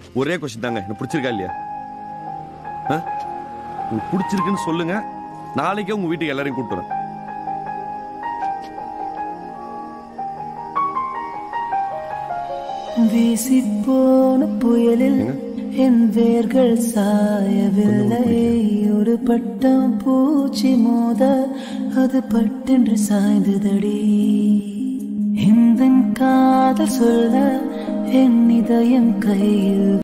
ஒரே கொஸ்டின் தாங்க, எனக்கு பிடிச்சிருக்கா இல்லையா? உங்களுக்கு பிடிச்சிருக்குன்னு சொல்லுங்க, நாளைக்கே உங்க வீட்டுக்கு எல்லாரையும் கூப்பிட்டு வரேன். வீசிப்போன புயலில் என் வேர்கள் சாயவில்லை. ஒரு பட்டம் பூச்சி மோத அது பட்டென்று சாய்ந்ததடி. இந்த காதல் சொல்ல என் இதயம் கையில்